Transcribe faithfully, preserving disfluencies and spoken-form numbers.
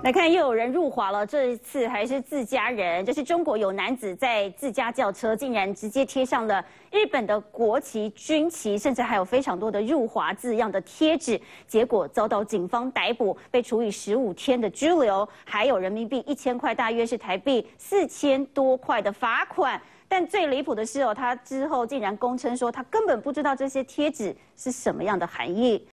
来看，又有人入华了，这一次还是自家人。这是中国有男子在自家轿车竟然直接贴上了日本的国旗、军旗，甚至还有非常多的入华字样的贴纸，结果遭到警方逮捕，被处以十五天的拘留，还有人民币一千块，大约是台币四千多块的罚款。但最离谱的是哦，他之后竟然供称说他根本不知道这些贴纸是什么样的含义。